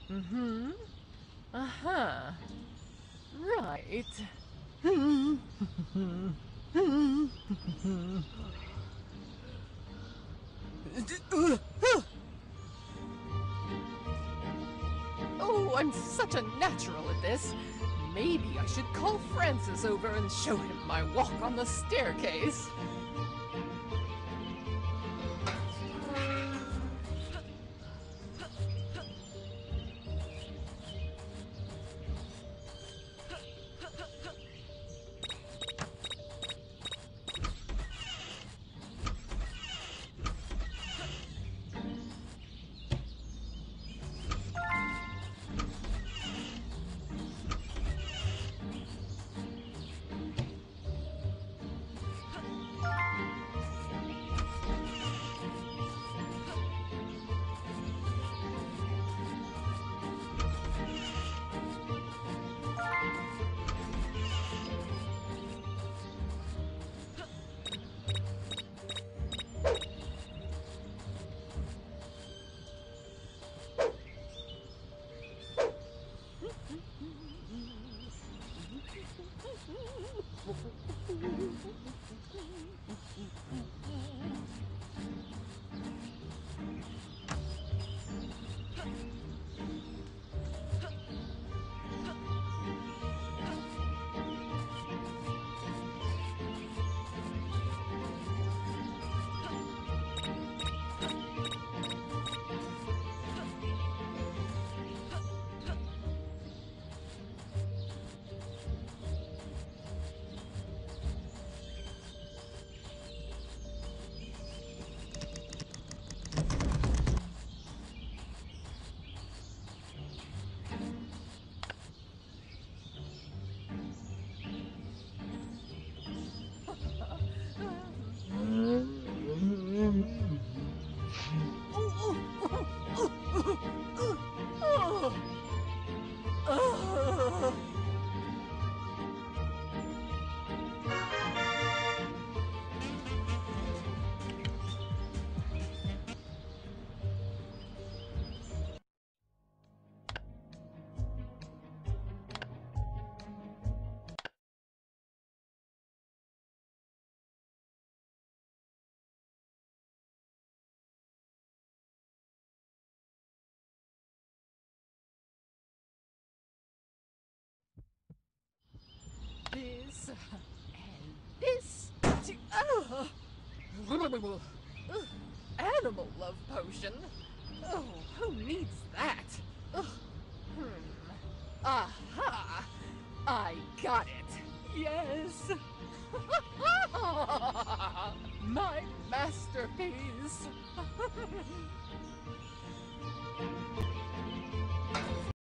Mm-hmm. Uh-huh. Right. Oh, I'm such a natural at this. Maybe I should call Francis over and show him my walk on the staircase. This and this. Animal love potion. Oh, who needs that? Aha! I got it. Yes. My masterpiece.